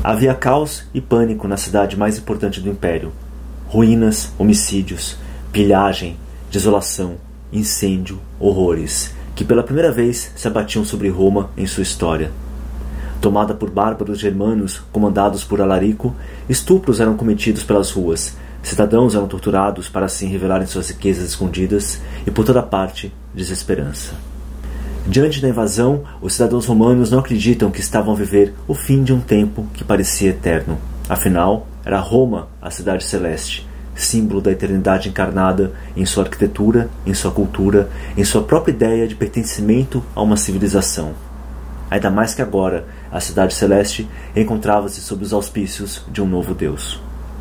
Havia caos e pânico na cidade mais importante do império. Ruínas, homicídios, pilhagem, desolação, incêndio, horrores, que pela primeira vez se abatiam sobre Roma em sua história. Tomada por bárbaros germanos comandados por Alarico, estupros eram cometidos pelas ruas, cidadãos eram torturados para assim revelarem suas riquezas escondidas e por toda parte desesperança. Diante da invasão, os cidadãos romanos não acreditam que estavam a viver o fim de um tempo que parecia eterno. Afinal, era Roma a cidade celeste, símbolo da eternidade encarnada em sua arquitetura, em sua cultura, em sua própria ideia de pertencimento a uma civilização. Ainda mais que agora, a cidade celeste encontrava-se sob os auspícios de um novo Deus.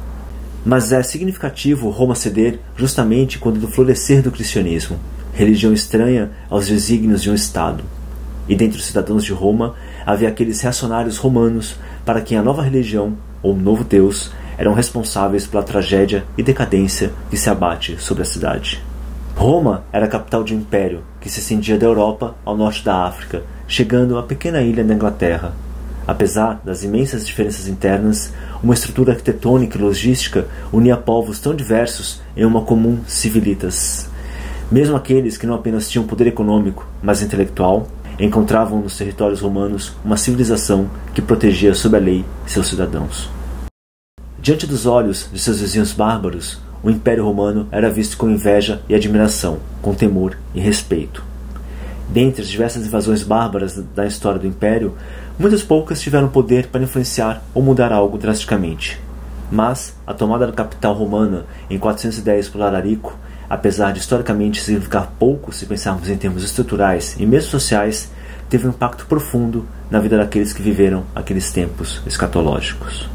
Mas é significativo Roma ceder justamente quando do florescer do cristianismo, religião estranha aos desígnios de um Estado. E dentre os cidadãos de Roma havia aqueles reacionários romanos para quem a nova religião, ou novo Deus, eram responsáveis pela tragédia e decadência que se abate sobre a cidade. Roma era a capital de um império que se estendia da Europa ao norte da África, chegando à pequena ilha da Inglaterra. Apesar das imensas diferenças internas, uma estrutura arquitetônica e logística unia povos tão diversos em uma comum civilitas. Mesmo aqueles que não apenas tinham poder econômico, mas intelectual, encontravam nos territórios romanos uma civilização que protegia sob a lei seus cidadãos. Diante dos olhos de seus vizinhos bárbaros, o Império Romano era visto com inveja e admiração, com temor e respeito. Dentre as diversas invasões bárbaras da história do Império, muitas poucas tiveram poder para influenciar ou mudar algo drasticamente. Mas a tomada da capital romana em 410 por Alarico, apesar de historicamente significar pouco se pensarmos em termos estruturais e mesmo sociais, teve um impacto profundo na vida daqueles que viveram aqueles tempos escatológicos.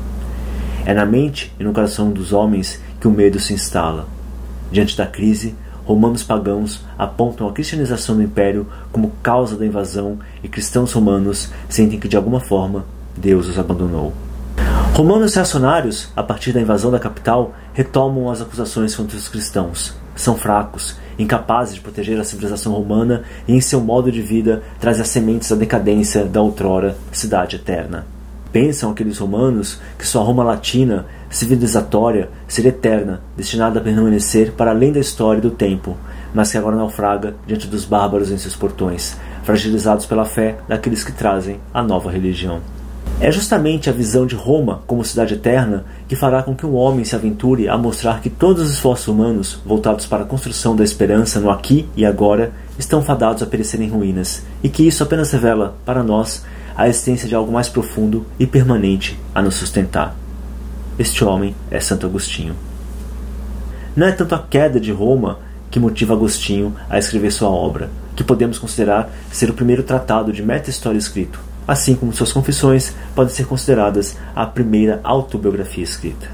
É na mente e no coração dos homens que o medo se instala. Diante da crise, romanos pagãos apontam a cristianização do império como causa da invasão e cristãos romanos sentem que de alguma forma Deus os abandonou. Romanos reacionários, a partir da invasão da capital, retomam as acusações contra os cristãos. São fracos, incapazes de proteger a civilização romana e em seu modo de vida trazem as sementes da decadência da outrora cidade eterna. Pensam aqueles romanos que sua Roma latina, civilizatória, seria eterna, destinada a permanecer para além da história e do tempo, mas que agora naufraga diante dos bárbaros em seus portões, fragilizados pela fé daqueles que trazem a nova religião. É justamente a visão de Roma como cidade eterna que fará com que um homem se aventure a mostrar que todos os esforços humanos voltados para a construção da esperança no aqui e agora estão fadados a perecer em ruínas, e que isso apenas revela, para nós, a existência de algo mais profundo e permanente a nos sustentar. Este homem é Santo Agostinho. Não é tanto a queda de Roma que motiva Agostinho a escrever sua obra, que podemos considerar ser o primeiro tratado de meta-história escrito, assim como suas confissões podem ser consideradas a primeira autobiografia escrita.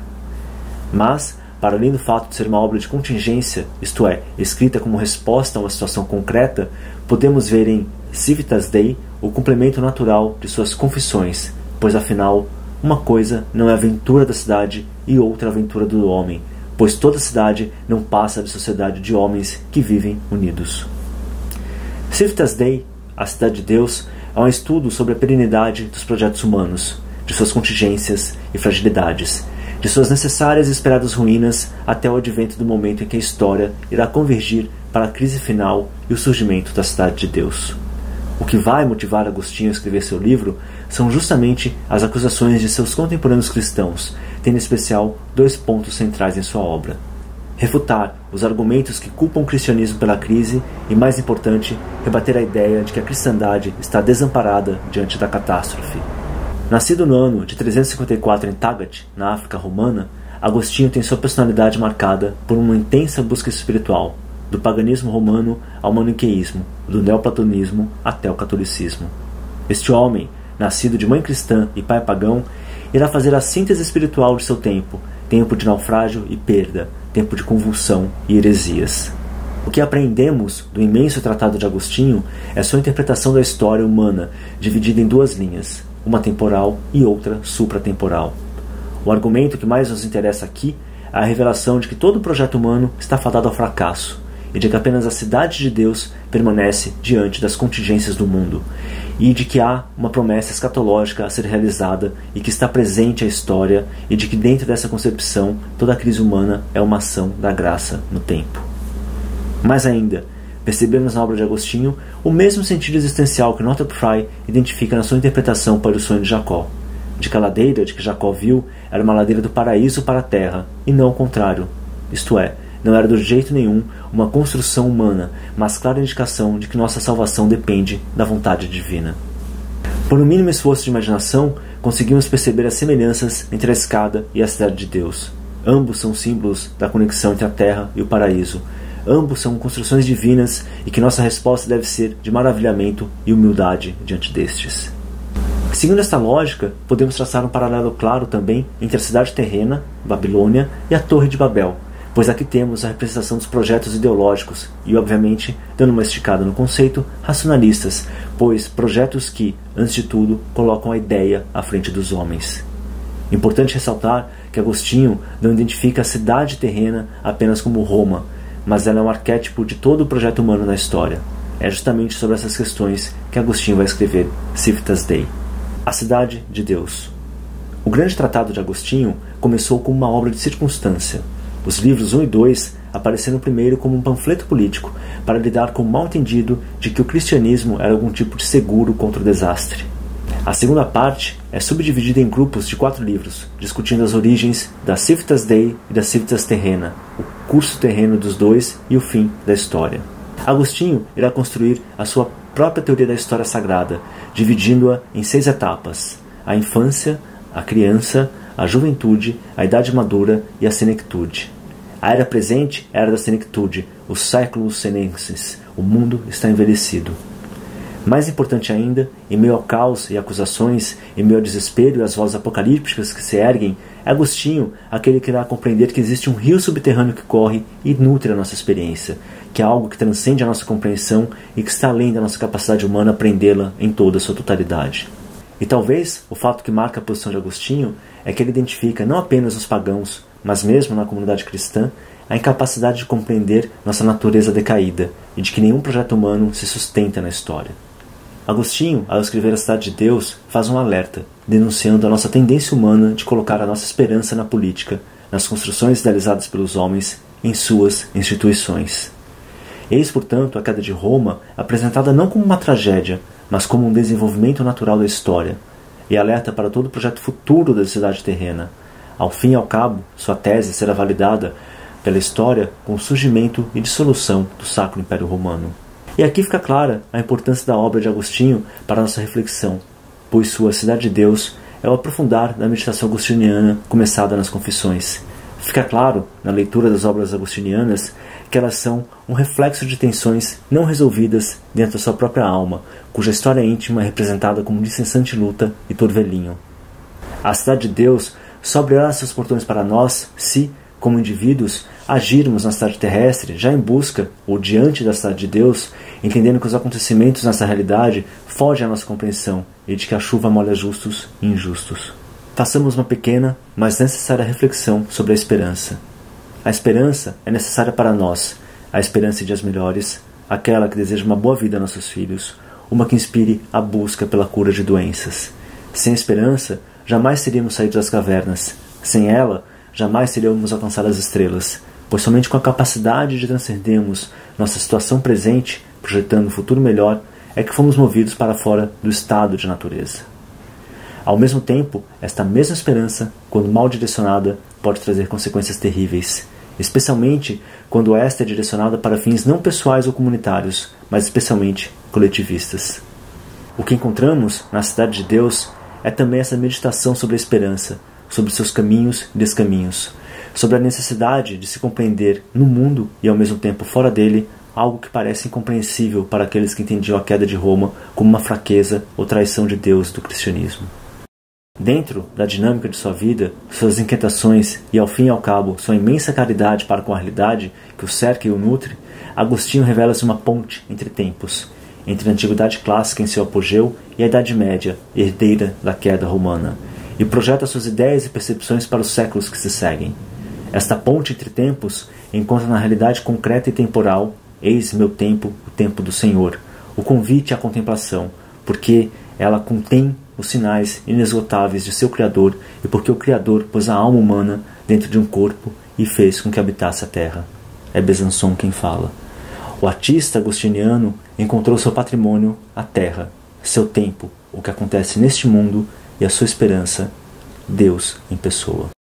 Mas, para além do fato de ser uma obra de contingência, isto é, escrita como resposta a uma situação concreta, podemos ver em Civitas Dei o complemento natural de suas confissões, pois afinal, uma coisa não é a aventura da cidade e outra a aventura do homem, pois toda cidade não passa de sociedade de homens que vivem unidos. Civitas Dei, a cidade de Deus, é um estudo sobre a perenidade dos projetos humanos, de suas contingências e fragilidades, de suas necessárias e esperadas ruínas até o advento do momento em que a história irá convergir para a crise final e o surgimento da cidade de Deus. O que vai motivar Agostinho a escrever seu livro são justamente as acusações de seus contemporâneos cristãos, tendo em especial 2 pontos centrais em sua obra: refutar os argumentos que culpam o cristianismo pela crise e, mais importante, rebater a ideia de que a cristandade está desamparada diante da catástrofe. Nascido no ano de 354 em Tagat, na África romana, Agostinho tem sua personalidade marcada por uma intensa busca espiritual, do paganismo romano ao maniqueísmo, do neoplatonismo até o catolicismo. Este homem, nascido de mãe cristã e pai pagão, irá fazer a síntese espiritual de seu tempo, tempo de naufrágio e perda, tempo de convulsão e heresias. O que aprendemos do imenso tratado de Agostinho é sua interpretação da história humana, dividida em 2 linhas, uma temporal e outra supratemporal. O argumento que mais nos interessa aqui é a revelação de que todo o projeto humano está fadado ao fracasso, e de que apenas a cidade de Deus permanece diante das contingências do mundo, e de que há uma promessa escatológica a ser realizada e que está presente a história, e de que dentro dessa concepção toda a crise humana é uma ação da graça no tempo. Mais ainda, percebemos na obra de Agostinho o mesmo sentido existencial que Northrop Frye identifica na sua interpretação para o sonho de Jacó, de que a ladeira de que Jacó viu era uma ladeira do paraíso para a terra, e não o contrário, isto é, não era de jeito nenhum uma construção humana, mas clara indicação de que nossa salvação depende da vontade divina. Por um mínimo esforço de imaginação, conseguimos perceber as semelhanças entre a escada e a cidade de Deus. Ambos são símbolos da conexão entre a terra e o paraíso. Ambos são construções divinas e que nossa resposta deve ser de maravilhamento e humildade diante destes. Seguindo esta lógica, podemos traçar um paralelo claro também entre a cidade terrena, Babilônia, e a Torre de Babel, pois aqui temos a representação dos projetos ideológicos e, obviamente, dando uma esticada no conceito, racionalistas, pois projetos que, antes de tudo, colocam a ideia à frente dos homens. Importante ressaltar que Agostinho não identifica a cidade terrena apenas como Roma, mas ela é um arquétipo de todo o projeto humano na história. É justamente sobre essas questões que Agostinho vai escrever Civitas Dei. A Cidade de Deus. O grande tratado de Agostinho começou como uma obra de circunstância. Os livros 1 e 2 apareceram primeiro como um panfleto político para lidar com o mal-entendido de que o cristianismo era algum tipo de seguro contra o desastre. A segunda parte é subdividida em grupos de 4 livros, discutindo as origens da Civitas Dei e da Civitas Terrena, o curso terreno dos dois e o fim da história. Agostinho irá construir a sua própria teoria da história sagrada, dividindo-a em 6 etapas: a infância, a criança, a juventude, a idade madura e a senectude. A era presente é a era da senectude, os séculos senenses, o mundo está envelhecido. Mais importante ainda, em meio ao caos e acusações, em meio ao desespero e às vozes apocalípticas que se erguem, é Agostinho aquele que irá compreender que existe um rio subterrâneo que corre e nutre a nossa experiência, que é algo que transcende a nossa compreensão e que está além da nossa capacidade humana aprendê-la em toda a sua totalidade. E talvez o fato que marca a posição de Agostinho é que ele identifica não apenas os pagãos, mas mesmo na comunidade cristã, a incapacidade de compreender nossa natureza decaída e de que nenhum projeto humano se sustenta na história. Agostinho, ao escrever A Cidade de Deus, faz um alerta, denunciando a nossa tendência humana de colocar a nossa esperança na política, nas construções idealizadas pelos homens, em suas instituições. Eis, portanto, a queda de Roma apresentada não como uma tragédia, mas como um desenvolvimento natural da história, e alerta para todo o projeto futuro da cidade terrena. Ao fim e ao cabo, sua tese será validada pela história com o surgimento e dissolução do Sacro Império Romano. E aqui fica clara a importância da obra de Agostinho para a nossa reflexão, pois sua Cidade de Deus é o aprofundar da meditação agostiniana começada nas Confissões. Fica claro, na leitura das obras agostinianas, que elas são um reflexo de tensões não resolvidas dentro da sua própria alma, cuja história íntima é representada como incessante luta e torvelinho. A Cidade de Deus só abrirá seus portões para nós se, como indivíduos, agirmos na cidade terrestre já em busca ou diante da Cidade de Deus, entendendo que os acontecimentos nessa realidade fogem à nossa compreensão e de que a chuva molha justos e injustos. Façamos uma pequena, mas necessária reflexão sobre a esperança. A esperança é necessária para nós, a esperança em dias melhores, aquela que deseja uma boa vida a nossos filhos, uma que inspire a busca pela cura de doenças. Sem esperança, jamais teríamos saído das cavernas. Sem ela, jamais teríamos alcançado as estrelas, pois somente com a capacidade de transcendermos nossa situação presente, projetando um futuro melhor, é que fomos movidos para fora do estado de natureza. Ao mesmo tempo, esta mesma esperança, quando mal direcionada, pode trazer consequências terríveis, especialmente quando esta é direcionada para fins não pessoais ou comunitários, mas especialmente coletivistas. O que encontramos na Cidade de Deus é também essa meditação sobre a esperança, sobre seus caminhos e descaminhos, sobre a necessidade de se compreender no mundo e ao mesmo tempo fora dele algo que parece incompreensível para aqueles que entendiam a queda de Roma como uma fraqueza ou traição de Deus do cristianismo. Dentro da dinâmica de sua vida, suas inquietações e, ao fim e ao cabo, sua imensa caridade para com a realidade que o cerca e o nutre, Agostinho revela-se uma ponte entre tempos, entre a Antiguidade Clássica em seu apogeu e a Idade Média, herdeira da queda romana, e projeta suas ideias e percepções para os séculos que se seguem. Esta ponte entre tempos encontra na realidade concreta e temporal, Eis meu tempo, o tempo do Senhor. O convite à contemplação, porque ela contém os sinais inesgotáveis de seu Criador e porque o Criador pôs a alma humana dentro de um corpo e fez com que habitasse a terra. É Besançon quem fala. O artista agostiniano encontrou seu patrimônio, a terra, seu tempo, o que acontece neste mundo e a sua esperança, Deus em pessoa.